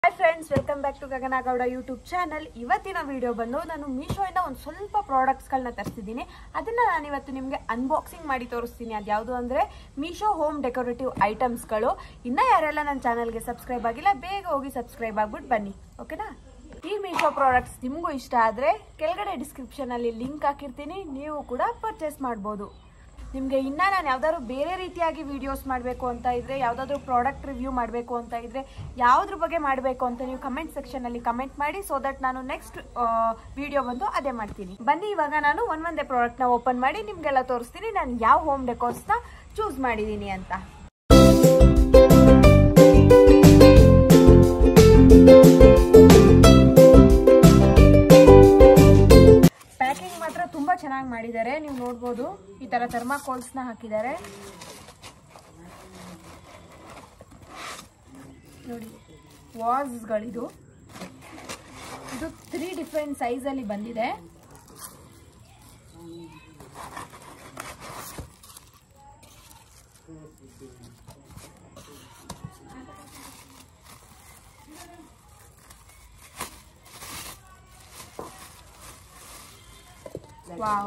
Hi friends, welcome back to Kannada YouTube channel. ಇವತ್ತಿನ video ಬಂದು ನಾನು Meesho ಇಂದ ಒಂದು ಸ್ವಲ್ಪ ಪ್ರಾಡಕ್ಟ್ಸ್ ಗಳನ್ನ ತರಿಸಿದ್ದೀನಿ. ಅದನ್ನ ನಾನು ಇವತ್ತು ನಿಮಗೆ ಅನ್ಬಾಕ್ಸಿಂಗ್ ಮಾಡಿ ತೋರಿಸ್ತೀನಿ. ಅದು ಯಾವುದು ಅಂದ್ರೆ Meesho ಹೋಮ್ ಡೆಕೋರೇಟಿವ್ ಐಟಮ್ಸ್ ಗಳು. ಇನ್ನ ಯಾರೆಲ್ಲ ನನ್ನ ಚಾನೆಲ್ ಗೆ ಸಬ್ಸ್ಕ್ರೈಬ್ ಆಗಿಲ್ಲ ಬೇಗ ಹೋಗಿ ಸಬ್ಸ್ಕ್ರೈಬ್ ಆಗ್ಬಿಟ್ಟು ಬನ್ನಿ. ಓಕೆನಾ? ಈ Meesho ಪ್ರಾಡಕ್ಟ್ಸ್ ನಿಮಗೂ ಇಷ್ಟ ಆದ್ರೆ ಕೆಳಗಡೆ ಡಿಸ್ಕ್ರಿಪ್ಷನ್ ಅಲ್ಲಿ ಲಿಂಕ್ ಹಾಕಿರ್ತೀನಿ. ನೀವು ಕೂಡ ಪರ್ಚೇಸ್ ಮಾಡಬಹುದು. ನಿಮಗೆ ಇನ್ನ ನಾನು ಯಾವ್ದಾದ್ರು ಬೇರೆ ರೀತಿಯಾಗಿ ವಿಡಿಯೋಸ್ ಮಾಡಬೇಕು ಅಂತ ಇದ್ರೆ ಯಾವ್ದಾದ್ರು ಪ್ರಾಡಕ್ಟ್ ರಿವ್ಯೂ ಮಾಡಬೇಕು ಅಂತ ಇದ್ರೆ ಯಾವ್ದ್ರ ಬಗ್ಗೆ ಮಾಡಬೇಕು ಅಂತ ನೀವು ಕಮೆಂಟ್ ಸೆಕ್ಷನ್ ಅಲ್ಲಿ ಕಮೆಂಟ್ ಮಾಡಿ ಸೊ ದಟ್ ನಾನು ನೆಕ್ಸ್ಟ್ ವಿಡಿಯೋ ಬಂದು ಅದೇ ಮಾಡ್ತೀನಿ. ಬನ್ನಿ ಇವಾಗ ನಾನು ಒಂದೊಂದೇ ಪ್ರಾಡಕ್ಟ್ ನ ಓಪನ್ ಮಾಡಿ ನಿಮ್ಗೆಲ್ಲ ತೋರಿಸ್ತೀನಿ ನಾನು ಯಾವ ಹೋಮ್ ಡೆಕೋರ್ಸ್ ನ ಚೂಸ್ ಮಾಡಿದೀನಿ ಅಂತ. ತುಂಬಾ ಚೆನ್ನಾಗಿ ಮಾಡಿದ್ದಾರೆ. ನೀವು ನೋಡಬಹುದು ಈ ತರ ಥರ್ಮಾಕೋಲ್ಸ್ ನ ಹಾಕಿದ್ದಾರೆ ನೋಡಿ. ವಾಸ್ ಗಳಿದು ಇದು 3 ಡಿಫರೆಂಟ್ ಸೈಜ್ ಅಲ್ಲಿ ಬಂದಿದೆ. ವಾವ್,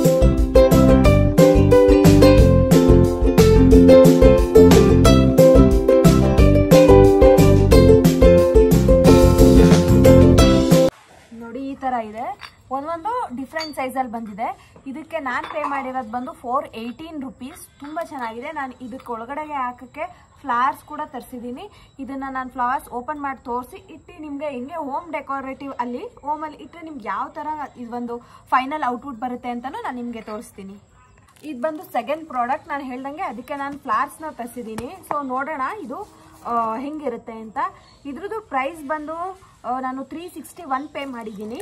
ನೋಡಿ ಈ ತರ ಇದೆ. ಒಂದೊಂದು ಡಿಫ್ರೆಂಟ್ ಸೈಜ್ ಅಲ್ಲಿ ಬಂದಿದೆ. ಇದಕ್ಕೆ ನಾನು ಪೇ ಮಾಡಿರೋದು ಬಂದು 418 ರೂಪೀಸ್. ತುಂಬಾ ಚೆನ್ನಾಗಿದೆ. ನಾನು ಇದಕ್ಕೆ ಒಳಗಡೆಗೆ ಹಾಕಕ್ಕೆ ಫ್ಲವರ್ಸ್ ಕೂಡ ತರಿಸಿದ್ದೀನಿ. ಇದನ್ನ ನಾನು ಫ್ಲವರ್ಸ್ ಓಪನ್ ಮಾಡಿ ತೋರಿಸಿ ಇಟ್ಟು ನಿಮ್ಗೆ ಹೆಂಗೆ ಹೋಮ್ ಡೆಕೋರೇಟಿವ್ ಅಲ್ಲಿ ಹೋಮ್ ಅಲ್ಲಿ ಇಟ್ಟರೆ ನಿಮ್ಗೆ ಯಾವ ತರ ಇದೊಂದು ಫೈನಲ್ ಔಟ್ಪುಟ್ ಬರುತ್ತೆ ಅಂತಾನು ನಾನು ನಿಮ್ಗೆ ತೋರಿಸ್ತೀನಿ. ಇದು ಬಂದು ಸೆಕೆಂಡ್ ಪ್ರಾಡಕ್ಟ್. ನಾನು ಹೇಳ್ದಂಗೆ ಅದಕ್ಕೆ ನಾನು ಫ್ಲವರ್ಸ್ ನ ತರಿಸಿದ್ದೀನಿ. ಸೊ ನೋಡೋಣ ಇದು ಹೆಂಗಿರುತ್ತೆ ಅಂತ. ಇದ್ರದ್ದು ಪ್ರೈಸ್ ಬಂದು ನಾನು 361 ಪೇ ಮಾಡಿದ್ದೀನಿ.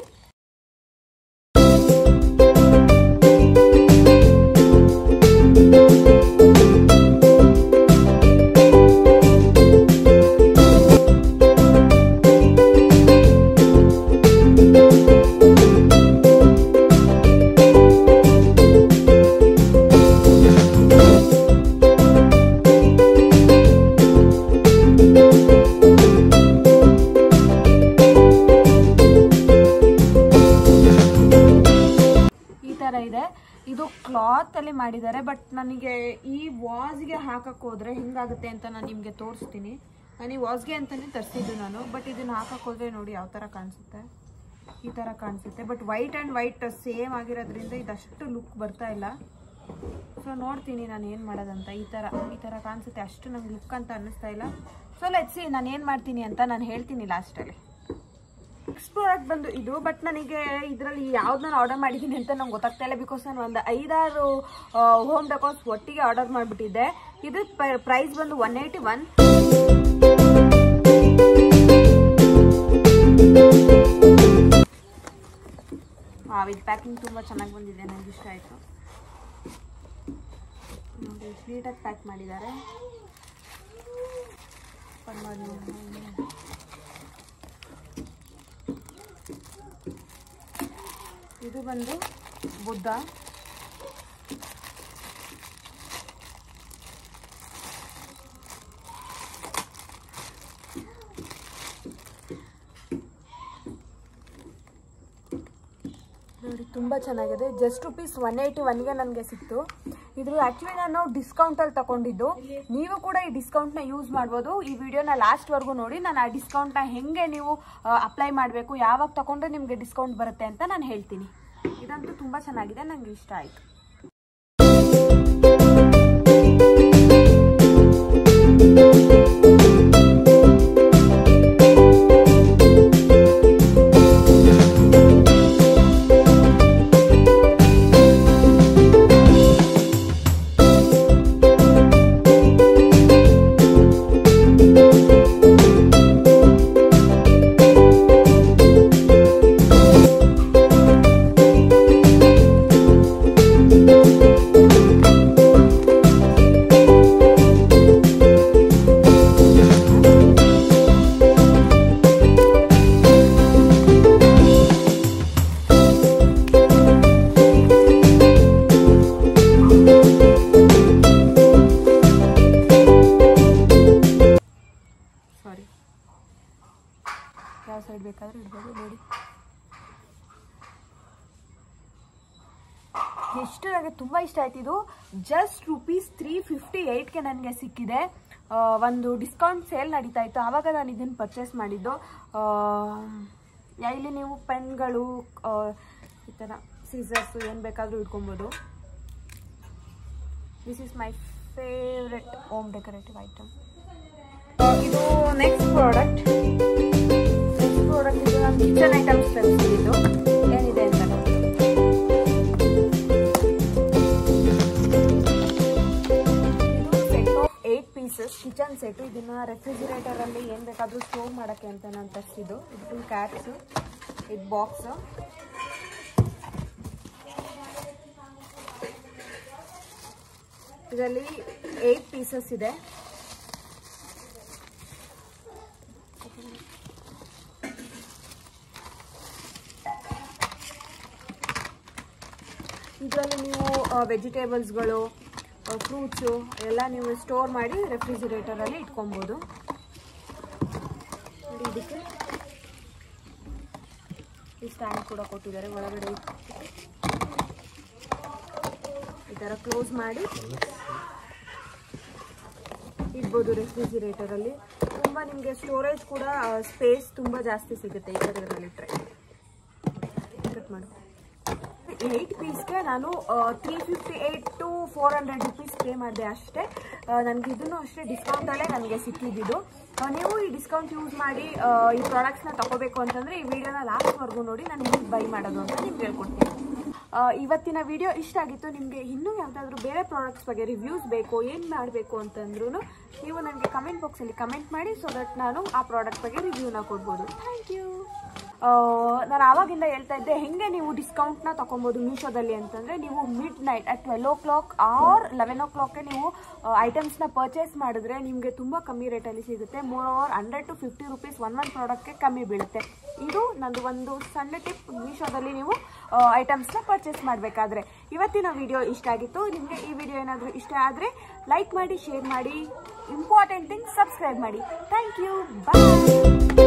ಇದೆ ಇದು ಕ್ಲಾತ್ ಅಲ್ಲಿ ಮಾಡಿದ್ದಾರೆ. ಬಟ್ ನನಗೆ ಈ ವಾಸ್ಗೆ ಹಾಕಕ್ ಹೋದ್ರೆ ಹೆಂಗಾಗುತ್ತೆ ಅಂತ ನಾನು ನಿಮ್ಗೆ ತೋರಿಸ್ತೀನಿ. ನಾನು ಈ ವಾಸ್ಗೆ ಅಂತಾನೆ ತರಿಸಿದ್ದು ನಾನು. ಬಟ್ ಇದನ್ನ ಹಾಕಕ್ ಹೋದ್ರೆ ನೋಡಿ ಯಾವ ತರ ಕಾಣಿಸುತ್ತೆ. ಈ ತರ ಕಾಣಿಸುತ್ತೆ. But white and white same ಆಗಿರೋದ್ರಿಂದ ಇದಷ್ಟು ಲುಕ್ ಬರ್ತಾ ಇಲ್ಲ. ಸೊ ನೋಡ್ತೀನಿ ನಾನು ಏನ್ ಮಾಡೋದಂತ. ಈ ತರ ಕಾಣಿಸುತ್ತೆ. ಅಷ್ಟು ನಂಗೆ ಲುಕ್ ಅಂತ ಅನ್ನಿಸ್ತಾ ಇಲ್ಲ. ಸೊ ಲೆಟ್ಸ್ ಸಿ ನಾನು ಏನ್ ಮಾಡ್ತೀನಿ ಅಂತ ನಾನು ಹೇಳ್ತೀನಿ ಲಾಸ್ಟ್ ಅಲ್ಲಿ. ನೆಕ್ಸ್ಟ್ ಪ್ರಾಡಕ್ಟ್ ಬಂದು ಇದು. ಬಟ್ ನನಗೆ ಇದರಲ್ಲಿ ಯಾವ್ದು ನಾನು ಆರ್ಡರ್ ಮಾಡಿದ್ದೀನಿ ಅಂತ ನಂಗೆ ಗೊತ್ತಾಗ್ತಾ ಇಲ್ಲ. ಬಿಕಾಸ್ ನಾನು ಒಂದು 5-6 ಹೋಮ್ ಡೆಕೋರ್ಸ್ ಒಟ್ಟಿಗೆ ಆರ್ಡರ್ ಮಾಡಿಬಿಟ್ಟಿದ್ದೆ. ಇದು ಪ್ರೈಸ್ ಬಂದು 181. ಇದು ಪ್ಯಾಕಿಂಗ್ ತುಂಬ ಚೆನ್ನಾಗಿ ಬಂದಿದೆ. ನನಗೆ ಇಷ್ಟ ಆಯಿತು. ನೋಡಿ ನೀಟಾಗಿ ಪ್ಯಾಕ್ ಮಾಡಿದ್ದಾರೆ. ಇದು ಬಂದು ಬುದ್ಧ. ನೋಡಿ ತುಂಬಾ ಚೆನ್ನಾಗಿದೆ. ಜಸ್ಟ್ ರುಪೀಸ್ 181ಗೆ ನನಗೆ ಸಿಕ್ತು. ಇದು ಆಕ್ಚುಲಿ ನಾನು ಡಿಸ್ಕೌಂಟ್ ಅಲ್ಲಿ ತಗೊಂಡಿದ್ದು. ನೀವು ಕೂಡ ಈ ಡಿಸ್ಕೌಂಟ್ ನ ಯೂಸ್ ಮಾಡ್ಬೋದು. ಈ ವಿಡಿಯೋನ ಲಾಸ್ಟ್ ವರ್ಗು ನೋಡಿ. ನಾನು ಆ ಡಿಸ್ಕೌಂಟ್ ನ ಹೆಂಗೆ ನೀವು ಅಪ್ಲೈ ಮಾಡಬೇಕು, ಯಾವಾಗ ತಗೊಂಡ್ರೆ ನಿಮ್ಗೆ ಡಿಸ್ಕೌಂಟ್ ಬರುತ್ತೆ ಅಂತ ನಾನು ಹೇಳ್ತೀನಿ. ಇದಂತೂ ತುಂಬಾ ಚೆನ್ನಾಗಿದೆ. ನಂಗೆ ಇಷ್ಟ ಆಯ್ತು. ಯಾವ ಸೈಡ್ ಬೇಕಾದರೂ ಇಡ್ಬೋದು. ನೋಡಿ ಎಷ್ಟು ನನಗೆ ತುಂಬ ಇಷ್ಟ ಆಯ್ತು. ಇದು ಜಸ್ಟ್ ₹358ಗೆ ನನಗೆ ಸಿಕ್ಕಿದೆ. ಒಂದು ಡಿಸ್ಕೌಂಟ್ ಸೇಲ್ ನಡೀತಾ ಇತ್ತು, ಆವಾಗ ನಾನು ಇದನ್ನು ಪರ್ಚೇಸ್ ಮಾಡಿದ್ದು. ಇಲ್ಲಿ ನೀವು ಪೆನ್ಗಳು, ಈ ಥರ ಸೀಸರ್ಸು ಏನು ಬೇಕಾದರೂ ಇಟ್ಕೊಬೋದು. This is my favourite home decorative item. ಇದು ನೆಕ್ಸ್ಟ್ ಪ್ರಾಡಕ್ಟ್. ಇದು ನಮ್ಮ ಕಿಚನ್ ಐಟಮ್ಸ್ ತರಿಸಿದ್ದು. ಏನಿದೆ ಅಂತ ನೋಡಿ. ಇದು set of 8 pieces kitchen set. ಇದನ್ನ ರೆಫ್ರಿಜಿರೇಟರ್ ಅಲ್ಲಿ ಏನ್ ಬೇಕಾದ್ರೂ ಸ್ಟೋರ್ ಮಾಡಕ್ಕೆ ಅಂತ ನಾನು ತರಿಸಿದ್ದು. ಇದು ಫುಲ್ ಕ್ಯಾಪ್ಸ್, ಇದು ಬಾಕ್ಸ್. ಇದರಲ್ಲಿ 8 ಪೀಸಸ್ ಇದೆ. ಇದರಲ್ಲಿ ನೀವು ವೆಜಿಟೇಬಲ್ಸ್ಗಳು, ಫ್ರೂಟ್ಸು ಎಲ್ಲ ನೀವು ಸ್ಟೋರ್ ಮಾಡಿ ರೆಫ್ರಿಜಿರೇಟರಲ್ಲಿ ಇಟ್ಕೊಬೋದು. ನೋಡಿ ಇದಕ್ಕೆ ಈ ಸ್ಟ್ಯಾಂಡ್ ಕೂಡ ಕೊಟ್ಟಿದ್ದಾರೆ. ಒಳಗಡೆ ಈ ಥರ ಕ್ಲೋಸ್ ಮಾಡಿ ಇಡ್ಬೋದು ರೆಫ್ರಿಜಿರೇಟರಲ್ಲಿ. ತುಂಬ ನಿಮಗೆ ಸ್ಟೋರೇಜ್ ಕೂಡ ಸ್ಪೇಸ್ ತುಂಬ ಜಾಸ್ತಿ ಸಿಗುತ್ತೆ ಈ ಥರದಲ್ಲಿ ಇಟ್ಟರೆ. ಕಟ್ ಮಾಡಿ 8 ಪೀಸ್ಗೆ ನಾನು 358 to 400 rupees ಪೇ ಮಾಡಿದೆ ಅಷ್ಟೇ. ನನಗೆ ಇದನ್ನು ಅಷ್ಟೇ ಡಿಸ್ಕೌಂಟಲ್ಲೇ ನನಗೆ ಸಿಕ್ಕಿದ್ದು. ನೀವು ಈ ಡಿಸ್ಕೌಂಟ್ ಯೂಸ್ ಮಾಡಿ ಈ ಪ್ರಾಡಕ್ಟ್ಸ್ನ ತಗೋಬೇಕು ಅಂತಂದರೆ ಈ ವಿಡಿಯೋನ ಲಾಸ್ಟ್ವರೆಗೂ ನೋಡಿ. ನಾನು ಹೇಗೆ ಬೈ ಮಾಡೋದು ಅಂತ ನಿಮ್ಗೆ ಹೇಳ್ಕೊಡ್ತೀನಿ. ಇವತ್ತಿನ ವಿಡಿಯೋ ಇಷ್ಟ ಆಗಿತ್ತು. ನಿಮಗೆ ಇನ್ನೂ ಯಾವುದಾದ್ರೂ ಬೇರೆ ಪ್ರಾಡಕ್ಟ್ಸ್ ಬಗ್ಗೆ ರಿವ್ಯೂಸ್ ಬೇಕು, ಏನು ಮಾಡಬೇಕು ಅಂತಂದ್ರೂ ನೀವು ನನಗೆ ಕಮೆಂಟ್ ಬಾಕ್ಸಲ್ಲಿ ಕಮೆಂಟ್ ಮಾಡಿ, ಸೊ ದಟ್ ನಾನು ಆ ಪ್ರಾಡಕ್ಟ್ ಬಗ್ಗೆ ರಿವ್ಯೂನ ಕೊಡ್ಬೋದು. Thank you. ನಾನು ಆವಾಗಿಂದ ಹೇಳ್ತಾ ಇದ್ದೆ ಹೆಂಗೆ ನೀವು ಡಿಸ್ಕೌಂಟ್ನ ತೊಗೊಬೋದು ಮೀಶೋದಲ್ಲಿ ಅಂತಂದರೆ, ನೀವು midnight at 12 o'clock or 11 o'clockಗೆ ನೀವು ಐಟಮ್ಸ್ನ ಪರ್ಚೇಸ್ ಮಾಡಿದ್ರೆ ನಿಮಗೆ ತುಂಬ ಕಮ್ಮಿ ರೇಟಲ್ಲಿ ಸಿಗುತ್ತೆ. ಮೋರ್ ಓವರ್ 100 to 50 rupees ಒಂದು ಪ್ರಾಡಕ್ಟ್ಗೆ ಕಮ್ಮಿ ಬೀಳುತ್ತೆ. ಇದು ನಂದು ಒಂದು ಸಣ್ಣ ಟಿಪ್ ಮೀಶೋದಲ್ಲಿ ನೀವು ಐಟಮ್ಸ್ನ ಪರ್ಚೇಸ್ ಮಾಡಬೇಕಾದ್ರೆ. ಇವತ್ತಿನ ವಿಡಿಯೋ ಇಷ್ಟ ಆಗಿತ್ತು. ನಿಮಗೆ ಈ ವಿಡಿಯೋ ಏನಾದರೂ ಇಷ್ಟ ಆದರೆ ಲೈಕ್ ಮಾಡಿ, ಶೇರ್ ಮಾಡಿ, ಇಂಪಾರ್ಟೆಂಟ್ ಥಿಂಗ್ ಸಬ್ಸ್ಕ್ರೈಬ್ ಮಾಡಿ. Thank you. ಬಾಯ್.